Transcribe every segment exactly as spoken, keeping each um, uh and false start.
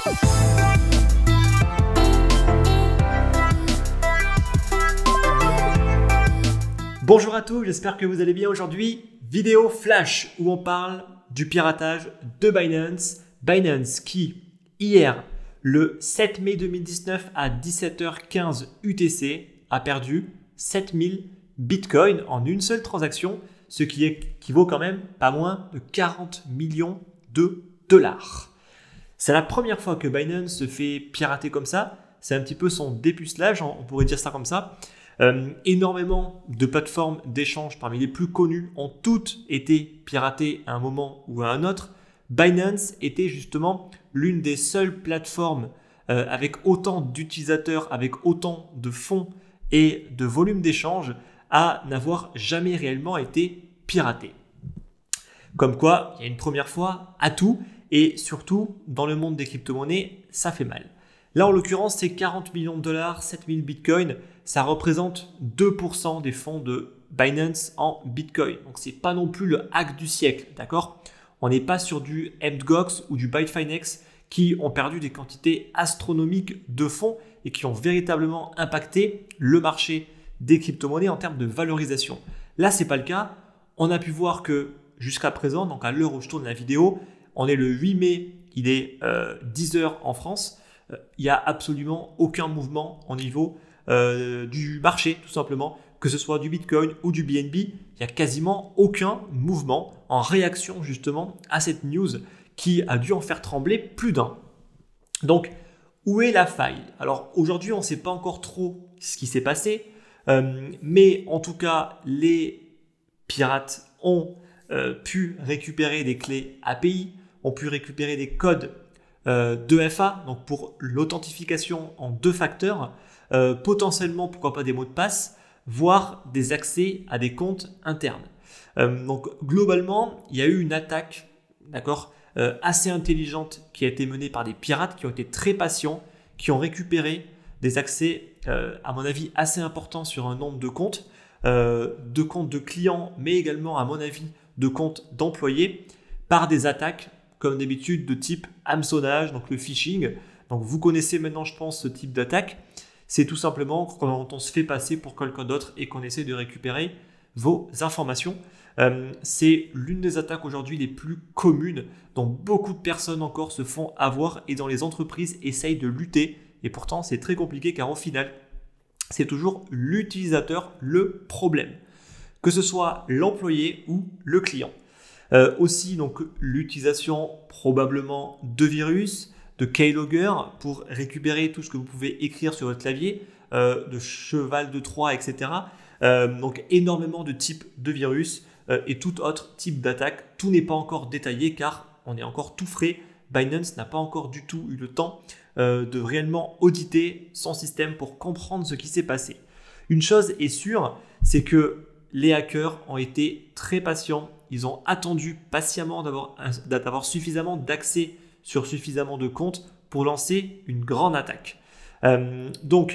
Bonjour à tous, j'espère que vous allez bien aujourd'hui. Vidéo flash où on parle du piratage de Binance. Binance qui, hier, le sept mai deux mille dix-neuf à dix-sept heures quinze U T C, a perdu sept mille bitcoins en une seule transaction, ce qui équivaut quand même pas moins de quarante millions de dollars. C'est la première fois que Binance se fait pirater comme ça. C'est un petit peu son dépucelage, on pourrait dire ça comme ça. Euh, énormément de plateformes d'échange parmi les plus connues ont toutes été piratées à un moment ou à un autre. Binance était justement l'une des seules plateformes euh, avec autant d'utilisateurs, avec autant de fonds et de volume d'échange à n'avoir jamais réellement été piratée. Comme quoi, il y a une première fois à tout et surtout dans le monde des crypto-monnaies, ça fait mal. Là, en l'occurrence, c'est quarante millions de dollars, sept mille bitcoins. Ça représente deux pour cent des fonds de Binance en bitcoin. Donc, ce n'est pas non plus le hack du siècle, d'accord? On n'est pas sur du M T G O X ou du Bitfinex qui ont perdu des quantités astronomiques de fonds et qui ont véritablement impacté le marché des crypto-monnaies en termes de valorisation. Là, ce n'est pas le cas. On a pu voir que jusqu'à présent, donc à l'heure où je tourne la vidéo, on est le huit mai, il est euh, dix heures en France. Il n'y a absolument aucun mouvement au niveau euh, du marché, tout simplement, que ce soit du Bitcoin ou du B N B. Il n'y a quasiment aucun mouvement en réaction justement à cette news qui a dû en faire trembler plus d'un. Donc, où est la faille? Alors aujourd'hui, on ne sait pas encore trop ce qui s'est passé, euh, mais en tout cas, les pirates ont euh, pu récupérer des clés A P I, ont pu récupérer des codes Euh, deux F A, donc pour l'authentification en deux facteurs, euh, potentiellement pourquoi pas des mots de passe, voire des accès à des comptes internes. Euh, donc globalement, il y a eu une attaque, d'accord, euh, assez intelligente qui a été menée par des pirates qui ont été très patients, qui ont récupéré des accès, euh, à mon avis, assez importants sur un nombre de comptes, euh, de comptes de clients, mais également, à mon avis, de comptes d'employés, par des attaques comme d'habitude de type hameçonnage, donc le phishing. Donc vous connaissez maintenant, je pense, ce type d'attaque. C'est tout simplement quand on se fait passer pour quelqu'un d'autre et qu'on essaie de récupérer vos informations. Euh, c'est l'une des attaques aujourd'hui les plus communes dont beaucoup de personnes encore se font avoir et dont les entreprises essayent de lutter. Et pourtant, c'est très compliqué car au final, c'est toujours l'utilisateur le problème, que ce soit l'employé ou le client. Euh, aussi, donc, l'utilisation probablement de virus, de keylogger pour récupérer tout ce que vous pouvez écrire sur votre clavier, euh, de cheval de Troie, et cetera. Euh, donc, énormément de types de virus euh, et tout autre type d'attaque. Tout n'est pas encore détaillé car on est encore tout frais. Binance n'a pas encore du tout eu le temps euh, de réellement auditer son système pour comprendre ce qui s'est passé. Une chose est sûre, c'est que les hackers ont été très patients. Ils ont attendu patiemment d'avoir, d'avoir suffisamment d'accès sur suffisamment de comptes pour lancer une grande attaque. Euh, donc,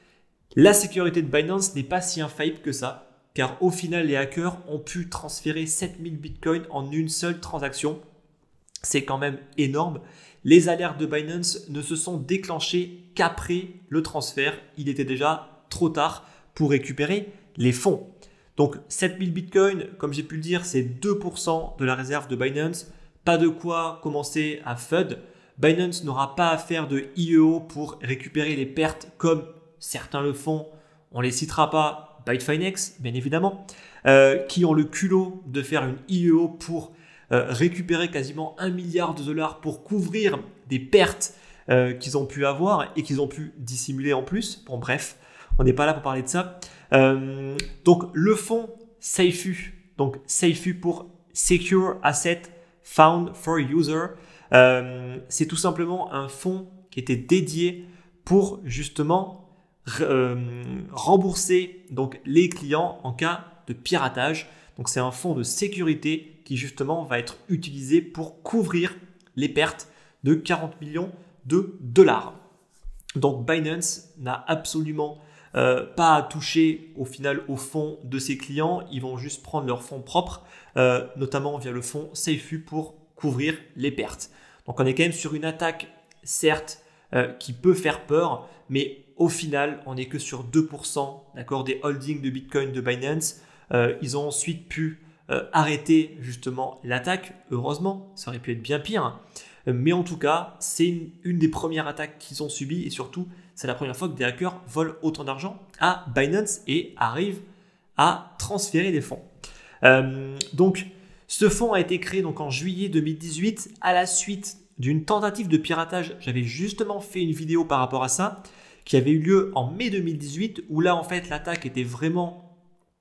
la sécurité de Binance n'est pas si infaillible que ça, car au final, les hackers ont pu transférer sept mille bitcoins en une seule transaction. C'est quand même énorme. Les alertes de Binance ne se sont déclenchées qu'après le transfert. Il était déjà trop tard pour récupérer les fonds. Donc sept mille bitcoins, comme j'ai pu le dire, c'est deux pour cent de la réserve de Binance. Pas de quoi commencer à F U D. Binance n'aura pas à faire de I E O pour récupérer les pertes comme certains le font. On ne les citera pas, Bitfinex, bien évidemment, euh, qui ont le culot de faire une I E O pour euh, récupérer quasiment un milliard de dollars pour couvrir des pertes euh, qu'ils ont pu avoir et qu'ils ont pu dissimuler en plus. Bon, bref, on n'est pas là pour parler de ça. Euh, donc le fonds SafeU, donc SafeU pour Secure Asset Found for User, euh, c'est tout simplement un fonds qui était dédié pour justement euh, rembourser donc les clients en cas de piratage. Donc c'est un fonds de sécurité qui justement va être utilisé pour couvrir les pertes de quarante millions de dollars. Donc Binance n'a absolument Euh, pas à toucher au final au fonds de ses clients. Ils vont juste prendre leurs fonds propres, euh, notamment via le fonds SafeU pour couvrir les pertes. Donc on est quand même sur une attaque certes, euh, qui peut faire peur, mais au final, on n'est que sur deux pour cent des holdings de Bitcoin de Binance. Euh, ils ont ensuite pu euh, arrêter justement l'attaque, heureusement, ça aurait pu être bien pire. Mais en tout cas, c'est une, une des premières attaques qu'ils ont subies et surtout, c'est la première fois que des hackers volent autant d'argent à Binance et arrivent à transférer des fonds. Euh, donc, ce fonds a été créé donc en juillet deux mille dix-huit à la suite d'une tentative de piratage. J'avais justement fait une vidéo par rapport à ça qui avait eu lieu en mai deux mille dix-huit où là, en fait, l'attaque était vraiment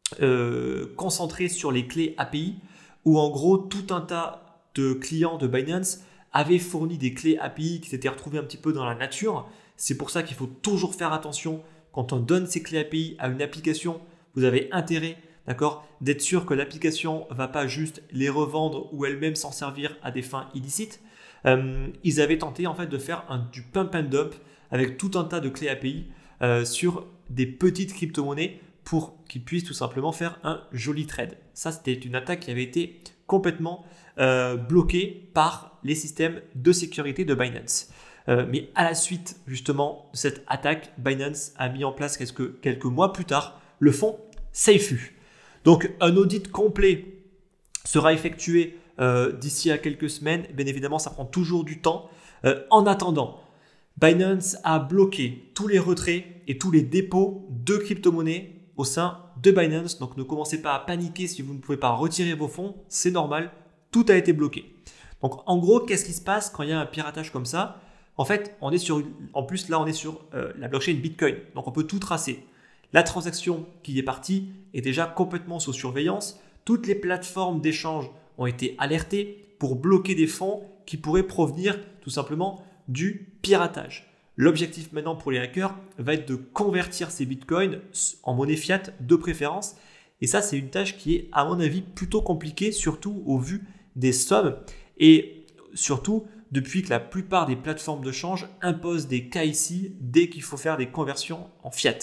euh, concentrée sur les clés A P I où en gros, tout un tas de clients de Binance avaient fourni des clés A P I qui s'étaient retrouvées un petit peu dans la nature. C'est pour ça qu'il faut toujours faire attention quand on donne ces clés A P I à une application. Vous avez intérêt, d'accord, d'être sûr que l'application ne va pas juste les revendre ou elle-même s'en servir à des fins illicites. Euh, ils avaient tenté en fait de faire un, du pump and dump avec tout un tas de clés A P I euh, sur des petites crypto-monnaies pour qu'ils puissent tout simplement faire un joli trade. Ça, c'était une attaque qui avait été complètement euh, bloquée par les systèmes de sécurité de Binance. Euh, mais à la suite justement de cette attaque, Binance a mis en place quelques, quelques mois plus tard le fonds Seifu. Donc un audit complet sera effectué euh, d'ici à quelques semaines. Bien évidemment, ça prend toujours du temps. Euh, en attendant, Binance a bloqué tous les retraits et tous les dépôts de crypto-monnaies au sein de Binance. Donc ne commencez pas à paniquer si vous ne pouvez pas retirer vos fonds. C'est normal, tout a été bloqué. Donc en gros, qu'est-ce qui se passe quand il y a un piratage comme ça? En fait, on est sur, en plus là, on est sur euh, la blockchain Bitcoin. Donc on peut tout tracer. La transaction qui est partie est déjà complètement sous surveillance. Toutes les plateformes d'échange ont été alertées pour bloquer des fonds qui pourraient provenir tout simplement du piratage. L'objectif maintenant pour les hackers va être de convertir ces bitcoins en monnaie fiat de préférence. Et ça, c'est une tâche qui est, à mon avis, plutôt compliquée, surtout au vu des sommes et surtout depuis que la plupart des plateformes de change imposent des K Y C dès qu'il faut faire des conversions en fiat.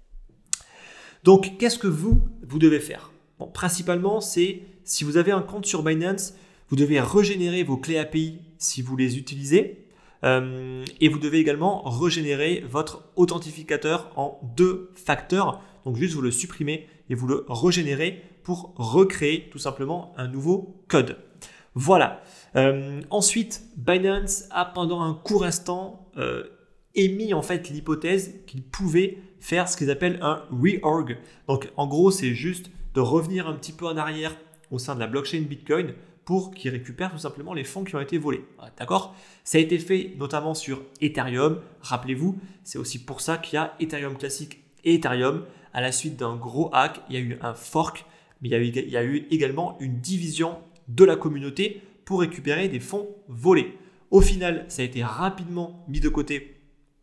Donc, qu'est-ce que vous, vous devez faire? Bon, principalement, c'est si vous avez un compte sur Binance, vous devez régénérer vos clés A P I si vous les utilisez. Euh, et vous devez également régénérer votre authentificateur en deux facteurs. Donc, juste vous le supprimez et vous le régénérez pour recréer tout simplement un nouveau code. Voilà. Euh, ensuite, Binance a pendant un court instant euh, émis en fait l'hypothèse qu'il pouvait faire ce qu'ils appellent un reorg. Donc en gros, c'est juste de revenir un petit peu en arrière au sein de la blockchain Bitcoin pour qu'ils récupèrent tout simplement les fonds qui ont été volés. D'accord? Ça a été fait notamment sur Ethereum. Rappelez-vous, c'est aussi pour ça qu'il y a Ethereum classique et Ethereum. À la suite d'un gros hack, il y a eu un fork, mais il y a eu, il y a eu également une division de la communauté pour récupérer des fonds volés. Au final, ça a été rapidement mis de côté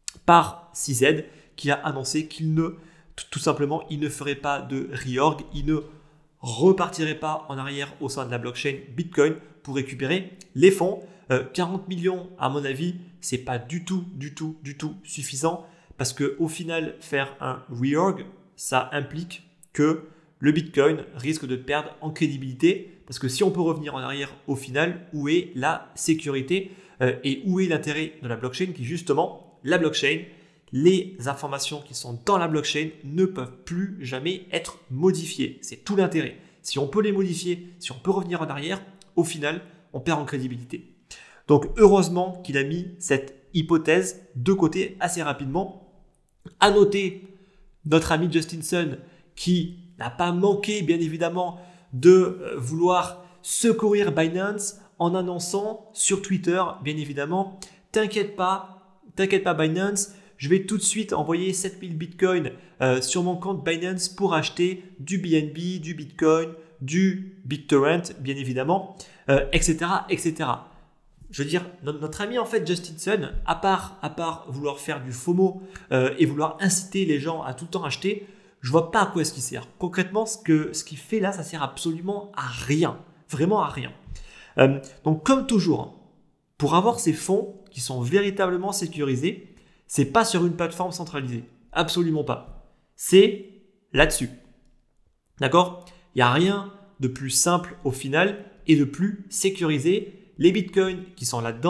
par C Z qui a annoncé qu'il ne, tout simplement, il ne ferait pas de reorg, il ne repartirait pas en arrière au sein de la blockchain Bitcoin pour récupérer les fonds. Euh, quarante millions, à mon avis, c'est pas du tout, du tout, du tout suffisant parce que au final, faire un reorg, ça implique que le Bitcoin risque de perdre en crédibilité parce que si on peut revenir en arrière au final, où est la sécurité euh, et où est l'intérêt de la blockchain qui justement, la blockchain, les informations qui sont dans la blockchain ne peuvent plus jamais être modifiées. C'est tout l'intérêt. Si on peut les modifier, si on peut revenir en arrière, au final, on perd en crédibilité. Donc heureusement qu'il a mis cette hypothèse de côté assez rapidement. À noter notre ami Justin Sun qui n'a pas manqué bien évidemment de vouloir secourir Binance en annonçant sur Twitter bien évidemment « T'inquiète pas, t'inquiète pas Binance, je vais tout de suite envoyer sept mille bitcoins euh, sur mon compte Binance pour acheter du B N B, du Bitcoin, du BitTorrent bien évidemment, euh, et cetera et cetera » Je veux dire, notre ami en fait Justin Sun, à part, à part vouloir faire du FOMO euh, et vouloir inciter les gens à tout le temps acheter, je vois pas à quoi est-ce qu'il sert. Concrètement, ce que ce qu'il fait là, ça sert absolument à rien, vraiment à rien. Euh, donc comme toujours, pour avoir ces fonds qui sont véritablement sécurisés, c'est pas sur une plateforme centralisée, absolument pas. C'est là-dessus, d'accord? Il y a rien de plus simple au final et de plus sécurisé. Les bitcoins qui sont là-dedans,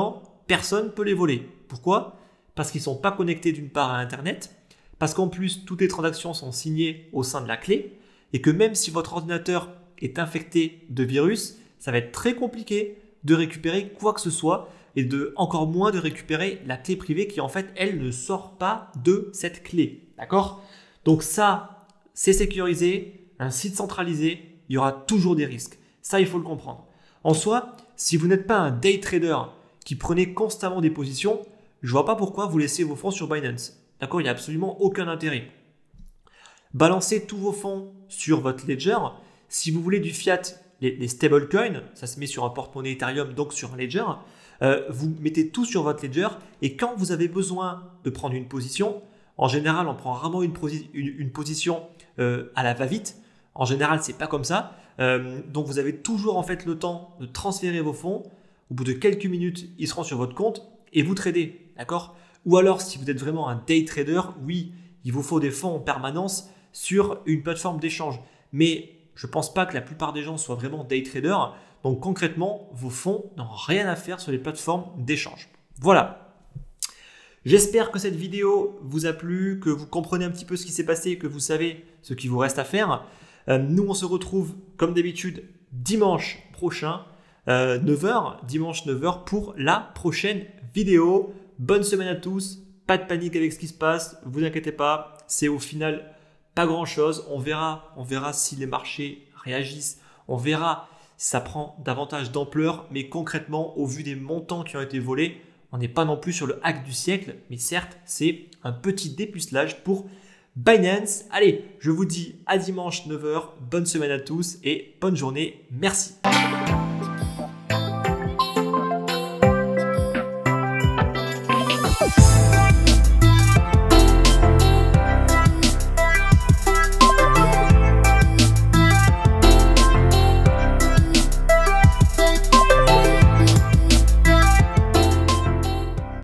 personne ne peut les voler. Pourquoi? Parce qu'ils ne sont pas connectés d'une part à Internet, parce qu'en plus, toutes les transactions sont signées au sein de la clé, et que même si votre ordinateur est infecté de virus, ça va être très compliqué de récupérer quoi que ce soit, et de encore moins de récupérer la clé privée qui en fait, elle ne sort pas de cette clé. D'accord? Donc ça, c'est sécurisé, un site centralisé, il y aura toujours des risques. Ça, il faut le comprendre. En soi, si vous n'êtes pas un day trader qui prenez constamment des positions, je ne vois pas pourquoi vous laissez vos fonds sur Binance. D'accord? Il n'y a absolument aucun intérêt. Balancez tous vos fonds sur votre ledger. Si vous voulez du fiat, les, les stablecoins, ça se met sur un porte-monnaie Ethereum, donc sur un ledger, euh, vous mettez tout sur votre ledger et quand vous avez besoin de prendre une position, en général, on prend vraiment une, posi une, une position euh, à la va-vite. En général, ce n'est pas comme ça. Euh, donc, vous avez toujours en fait le temps de transférer vos fonds. Au bout de quelques minutes, ils seront sur votre compte et vous tradez. D'accord? Ou alors, si vous êtes vraiment un day trader, oui, il vous faut des fonds en permanence sur une plateforme d'échange. Mais je ne pense pas que la plupart des gens soient vraiment day traders. Donc, concrètement, vos fonds n'ont rien à faire sur les plateformes d'échange. Voilà. J'espère que cette vidéo vous a plu, que vous comprenez un petit peu ce qui s'est passé et que vous savez ce qu'il vous reste à faire. Euh, nous, on se retrouve comme d'habitude dimanche prochain, euh, neuf heures, dimanche neuf heures pour la prochaine vidéo. Bonne semaine à tous, pas de panique avec ce qui se passe, vous inquiétez pas, c'est au final pas grand chose. On verra, on verra si les marchés réagissent, on verra si ça prend davantage d'ampleur, mais concrètement, au vu des montants qui ont été volés, on n'est pas non plus sur le hack du siècle, mais certes, c'est un petit dépucelage pour Binance. Allez, je vous dis à dimanche neuf heures, bonne semaine à tous et bonne journée, merci. We'll be right back.